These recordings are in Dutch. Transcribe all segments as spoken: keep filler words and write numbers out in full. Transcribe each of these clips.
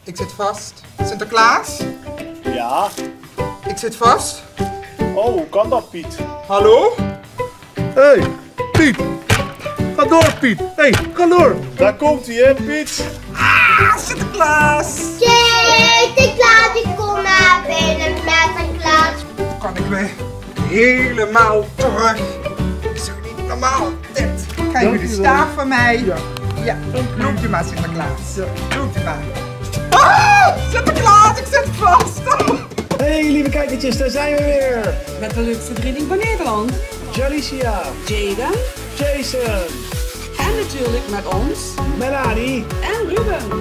Ik zit vast. Sinterklaas? Ja? Ik zit vast. Oh, hoe kan dat, Piet? Hallo? Hé, hey, Piet. Ga door, Piet. Hé, hey, ga door. Daar komt hij, hè, Piet? Ah, Sinterklaas! Sinterklaas, ik kom naar binnen met een glas. Kan ik weer helemaal terug? Is er niet normaal, dit? Krijgen jullie de staaf van mij? Ja. Ja, loopt u maar, Sinterklaas. Loopt u maar. Ah, Sinterklaas, ik zit vast! Hey, lieve kijkertjes, daar zijn we weer. Met de leukste drilling van Nederland. Jalicia, Jaden. Jason, En natuurlijk met ons. Melanie. En Ruben.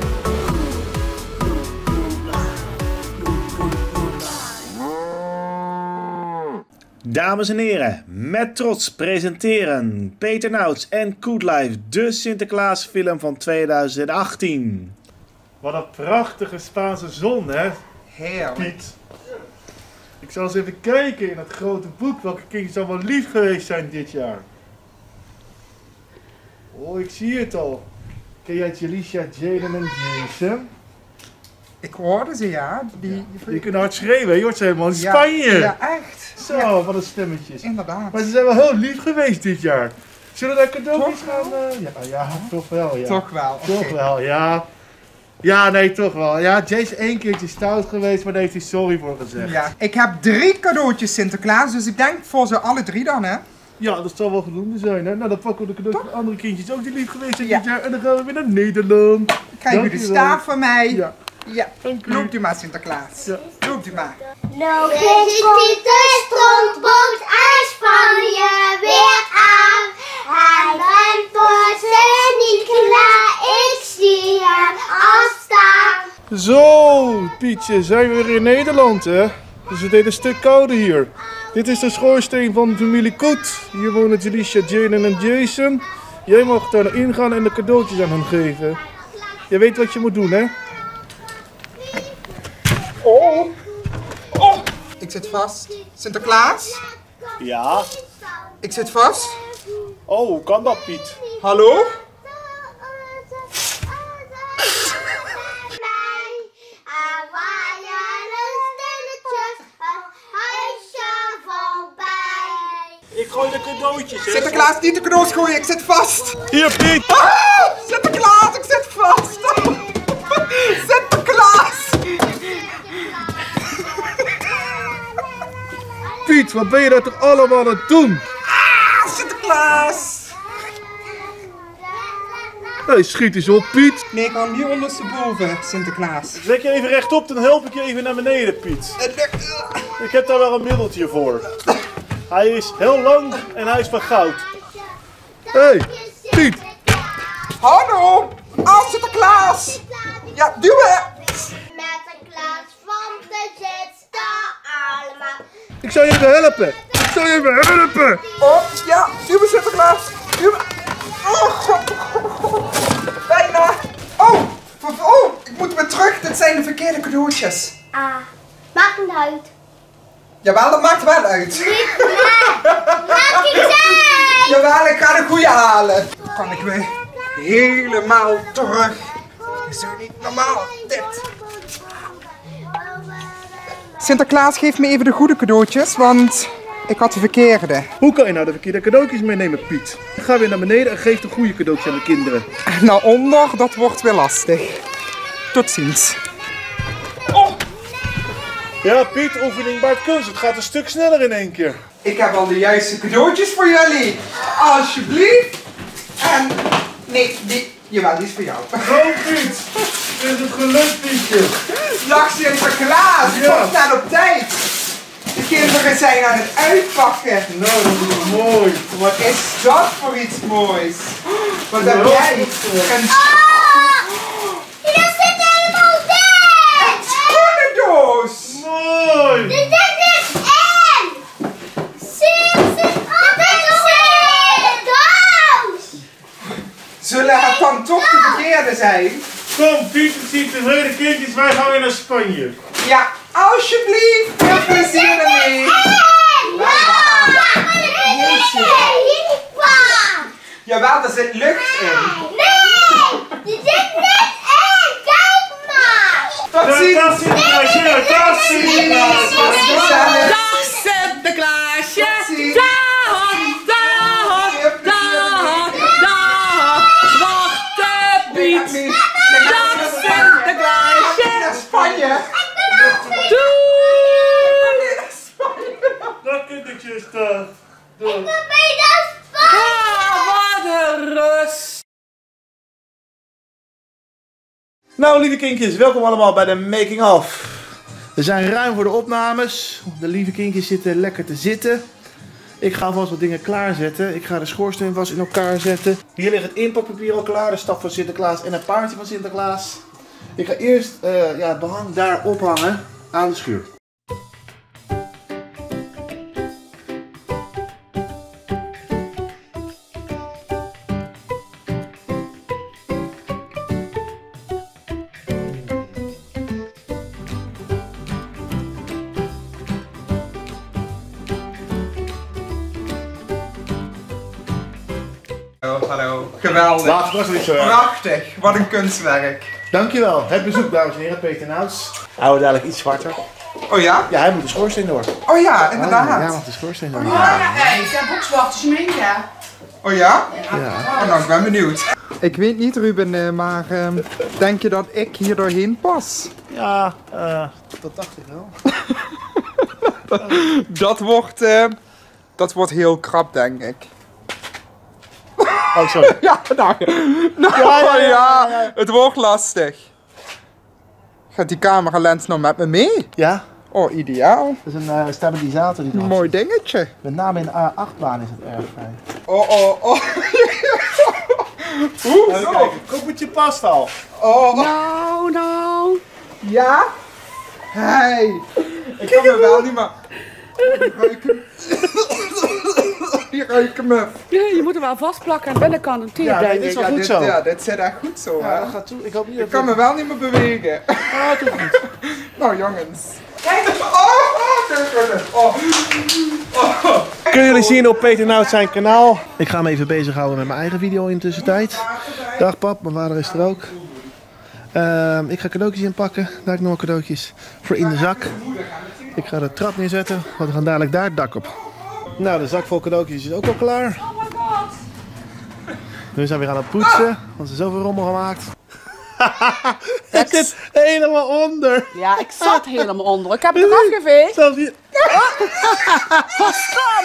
Dames en heren, met trots presenteren Peter Nouts en Good Life, de Sinterklaasfilm van tweeduizend achttien. Wat een prachtige Spaanse zon, hè, Heerlijk. Piet? Ik zal eens even kijken in het grote boek welke kindjes allemaal lief geweest zijn dit jaar. Oh, ik zie het al. Ken jij Jalicia, Jaden en Jason? Ik hoorde ze, ja. Die, Je kunt hard schreeuwen, je hoort ze helemaal in Ja, Spanje. Ja, echt. Zo, Ja, wat een stemmetjes. inderdaad. Maar ze zijn wel heel lief geweest dit jaar. Zullen we daar cadeautjes gaan? Uh, ja, ja, toch wel, ja. Toch wel. Toch oké. wel, ja. Ja, nee, toch wel. Ja, Jay is één keertje stout geweest, maar daar heeft hij sorry voor gezegd. Ja. Ik heb drie cadeautjes Sinterklaas, dus ik denk voor ze alle drie dan, hè. Ja, dat zal wel voldoende zijn, hè. Nou, dan pakken we de cadeautjes van andere kindjes ook die lief geweest zijn Ja. dit jaar. En dan gaan we weer naar Nederland. Krijgen jullie de Dankjewel. staaf van mij? Ja, Ja. dank u. Loopt u maar, Sinterklaas. Ja. Loopt u maar. Nou, is Pieter strontboot uit Spanje weer aan. Hij brengt voor ze niet klaar, ik zie hem afstaan. Zo, Pietje, zijn we weer in Nederland, hè? Het is het hele stuk kouder hier. Dit is de schoorsteen van familie Koet. Hier wonen Jalicia, Jaden en Jason. Jij mag daar ingaan en de cadeautjes aan hen geven. Je weet wat je moet doen, hè? Oh. Oh. Ik zit vast. Sinterklaas? Ja. Ik zit vast. Oh, hoe kan dat, Piet? Hallo? Ik gooi de cadeautjes, hè? Sinterklaas, niet de cadeaus gooien, ik zit vast. Hier, Piet! Ah, Sinterklaas, ik zit vast. Sinterklaas. Piet, wat ben je daar toch allemaal aan het doen? Ah, Sinterklaas. Hé, hey, schiet eens op, Piet. Nee, ik kan niet ondersteboven, Sinterklaas. Zet je even rechtop, dan help ik je even naar beneden, Piet. Het lukt. Ik heb daar wel een middeltje voor. Hij is heel lang en hij is van goud. Hé, hey, Piet. Hallo. Ah, Sinterklaas. Ja, duwen. Met een glas van de zitste allemaal. Ik zal je even helpen. Ik zal je even helpen. Oh, ja, duwen Sinterklaas. Duwen. Oh, god. Bijna. Oh, oh, ik moet weer terug. Dit zijn de verkeerde cadeautjes. Ah, maakt niet uit. Jawel, dat maakt wel uit. Maakt niet uit. Jawel, ik ga de goede halen. Kan ik weer helemaal terug? Is er niet normaal, dit? Sinterklaas, geef me even de goede cadeautjes, want ik had de verkeerde. Hoe kan je nou de verkeerde cadeautjes meenemen, Piet? Ga weer naar beneden en geef de goede cadeautjes aan de kinderen. Naar onder, dat wordt weer lastig. Tot ziens. Oh, Ja, Piet, oefening baart kunst. Het gaat een stuk sneller in één keer. ik heb al de juiste cadeautjes voor jullie. Alsjeblieft. En, nee, die, jawel, die is voor jou. Zo, Piet. Dit is het gelukt, Pietje. Dag Sinterklaas, ik Ja. was net op tijd. De kinderen zijn aan het uitpakken. Nou, dat is mooi. Wat is dat voor iets moois? Wat heb Ja. jij? Een Hier zit helemaal dit. schoenendoos. Mooi. Er zit niks in. Zie, zit altijd een doos. Zullen het dan toch de verkeerde zijn? Kom, Piet, ik zie tevreden kindjes. Wij gaan weer naar Spanje. Ja, alsjeblieft. Veel plezier ermee. Jawel, er zit lucht in. Nee! Er zit niks in! Kijk maar! Tot ziens! Dag Sinterklaasje, dag Sinterklaas! Was gezellig! Dag Sinterklaasje! Tot ziens! Dag, dag, dag, dag, Zwarte Piet! Dag Sinterklaasje! Naar Spanje! Doei! Dag kindertjes, dag! Dag! Ah, wat een rust! Nou, lieve kindjes, welkom allemaal bij de Making of. We zijn ruim voor de opnames. De lieve kindjes zitten lekker te zitten. Ik ga alvast wat dingen klaarzetten. Ik ga de schoorsteen vast in elkaar zetten. Hier ligt het inpakpapier al klaar, de staf van Sinterklaas en het paardje van Sinterklaas. Ik ga eerst uh, ja, het behang daar ophangen aan de schuur. Hallo, hallo. Geweldig. Laat het nog niet zo erg. Prachtig. Wat een kunstwerk. Dankjewel. Het bezoek, dames en heren. Peter Nouts. Hij wordt dadelijk iets zwarter. Oh ja? Ja, hij moet de schoorsteen door. Oh ja, inderdaad. Ja, hij moet de schoorsteen door. Ja, ik heb ook zwarte schminken. Oh ja? Ja. Oh, nou, ik ben benieuwd. Ik weet niet, Ruben, maar uh, denk je dat ik hier doorheen pas? Ja, uh, dat dacht ik wel. Dat wordt, uh, dat wordt heel krap, denk ik. Oh, sorry. Ja, nou, nou Ja, ja, ja, ja, ja. het wordt lastig. Gaat die cameralens nou met me mee? Ja, Oh, ideaal. dat is een uh, stabilisator die eraf Mooi zit. dingetje. Met name in de A acht baan is het erg fijn. Oh, oh, oh. Oeh, Even zo. kijken, het koppertje past al. Oh, Nou, nou. ja? Hey. Ik kan me wel niet meer... Die ruiken... Die ruiken me. Ja, je moet hem wel vastplakken aan de binnenkant. Een Ja, denk nee, ik. dit is wel Ja, goed dit, zo. ja, dit zit echt goed zo, Ja, hè. dat gaat toe. Ik hoop niet dat Ik kan me het- wel niet meer bewegen. Ah, het hoeft niet. Nou, jongens. Kijk, oh, oh, kijk, oh. Oh. Kunnen jullie zien op Peter Nouts zijn kanaal. Ik ga me even bezighouden met mijn eigen video in de tussentijd. Dag pap, mijn vader is er ook. Ehm, ik ga cadeautjes inpakken. Daar heb ik nog cadeautjes voor in de zak. Ik ga de trap neerzetten, want we gaan dadelijk daar het dak op. Nou, de zak vol cadeautjes is ook al klaar. Oh my god. We zijn weer aan het poetsen, want er is zoveel rommel gemaakt. Het zit helemaal onder. Ja, ik zat helemaal onder. Ik heb het nog afgeveegd. Zelfs hier. Wat is dat?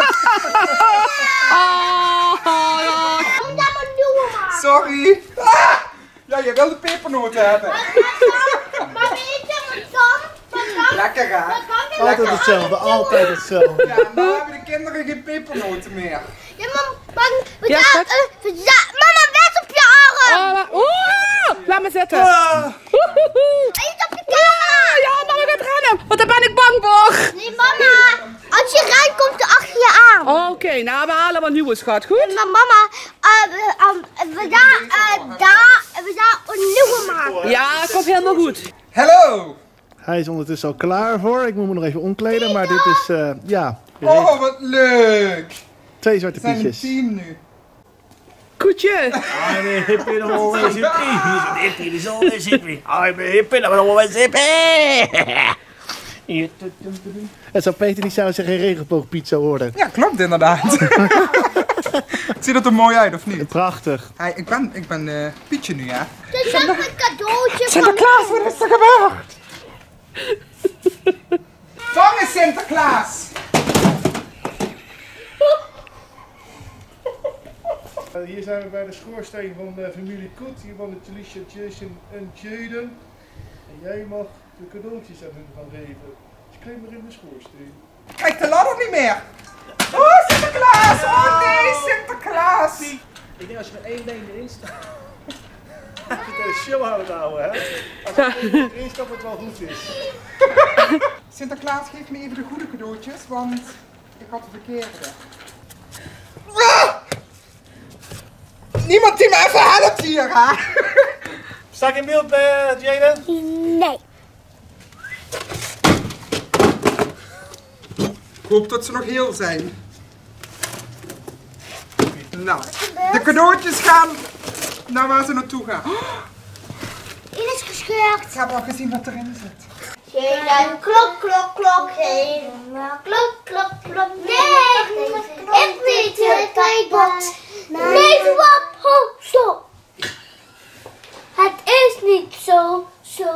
Oh, ja. Kom daar maar doen, maar. Sorry. Ah! Ja, je wil de pepernoten hebben. Maar weet je wat dan? Wat dan? Lekker, hè? Wat dan? Altijd hetzelfde, altijd hetzelfde. Ja, nou hebben de kinderen geen pepernoten meer. Ja, maar, maar we Ja, gaan, schat. uh, we za- mama, wet op je arm! Oh, oeh, laat me zitten. Ah. Woehoe. Niet op je camera! Ja, mama gaat rennen, want daar ben ik bang voor. Nee, mama, als je rijdt, komt er achter je aan. Oké, okay, nou we halen wat nieuwe schat, goed? Maar mama, uh, we, um, we gaan uh, daar, we gaan een nieuwe maken. Ja, komt helemaal goed. Hallo. Hij is ondertussen al klaar voor. Ik moet me nog even omkleden, maar dit is, uh, ja, Oh, wat leuk. twee zwarte We zijn een pietjes. team nu. Koetje. I'm a hippie, the always hippie. He's a hippie, he's always hippie. I'm a hippie, the always hippie. Het zou Peter niet zou zeggen regenboogpizza worden. Ja, klopt inderdaad. Ziet het er mooi uit, of niet? Prachtig. Hey, ik ben, ik ben uh, Pietje nu, hè? Dit is ook een cadeautje van... Sinterklaas, wat is er gebeurd? Vangen, Sinterklaas! Uh, hier zijn we bij de schoorsteen van de familie Koet, hier van de Talisha, Jason en Jaden. En jij mag de cadeautjes aan hun gaan geven. Dus klim maar in de schoorsteen. Kijk de ladder niet meer! Oh, Sinterklaas! Oh nee, Sinterklaas! Ik denk als je met één been erin staat. Dat je de show houdt houden, hè? Als je erin stapt, het wel goed is. Sinterklaas, geef me even de goede cadeautjes, want ik had de verkeerde. Ah! Niemand die me even helpt hier, hè? Sta ik in beeld, uh, Jaden? Nee. Ik hoop dat ze nog heel zijn. Nou, de cadeautjes gaan naar waar ze naartoe gaan. Dit is gescheurd. Ik heb al gezien wat erin zit. Geen klok, klok, klok, geen klok, klok, klok. Nee, ik weet het, kijk wat. Nee, wat, ho, stop. Het is niet zo, zo.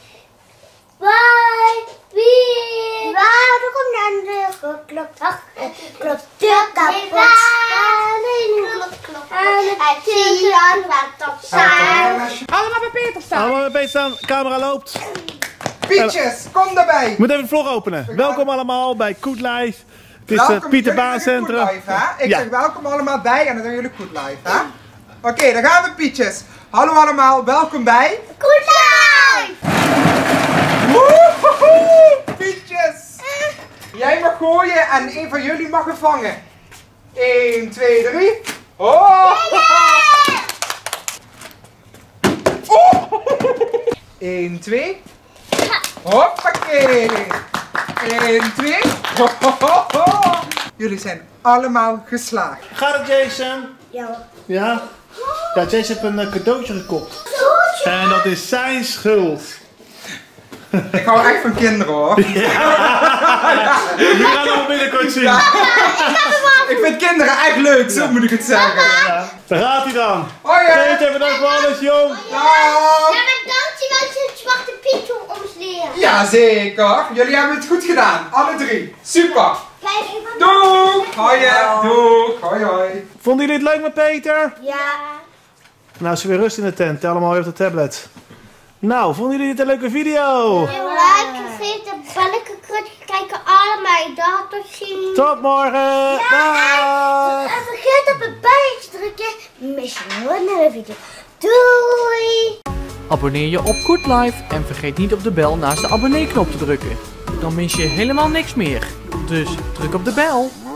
Waar, wie? Waarom dan de klok, klok, ach, klok, de kapot. Alleen klok, klok, het is aan wat op zijn. Allemaal bij Peter staan. Allemaal met beet staan, camera loopt. Pietjes, kom erbij. Ik moet even de vlog openen. Welkom allemaal bij Koet Live. Het is het Pieter Baan Centrum. Live, hè? Ik Ja. zeg welkom allemaal bij en dan doen jullie goed live, hè? Oké, okay, dan gaan we Pietjes. Hallo allemaal, welkom bij Goed live! Woehoe, Pietjes. Jij mag gooien en een van jullie mag hem vangen. één, twee, drie. Oh! Oh! één, twee. Hoppakee. één, twee. Ho, ho, ho, ho. Jullie zijn allemaal geslaagd. Gaat het, Jason? Ja. Ja? Ja, Jason heeft een uh, cadeautje gekocht. En dat is zijn schuld. Ik hou echt van kinderen hoor. Jullie gaan allemaal binnenkort zien. Ja. Ik vind kinderen echt leuk, zo moet ik het zeggen. Ja. Daar gaat hij dan. Hoi hè. Peter, bedankt voor alles, jong. Dag. Ja, maar dankjewel dat je het zwarte Piet om ons leren. Jazeker. Jullie hebben het goed gedaan. Alle drie. Super. Kijk even. Doeg. Hoi hè. Doeg. Hoi hoi. Vonden jullie het leuk met Peter? Ja. Nou, is er weer rust in de tent. Allemaal weer op de tablet. Nou, vonden jullie dit een leuke video? Heel leuk. Vergeet de belletje kijken allemaal. Dag tot ziens. Tot morgen. Dag. En vergeet op het belletje te drukken. Mis je nooit meer een video. Doei. Abonneer je op Koet Live en vergeet niet op de bel naast de abonneeknop te drukken. Dan mis je helemaal niks meer. Dus druk op de bel.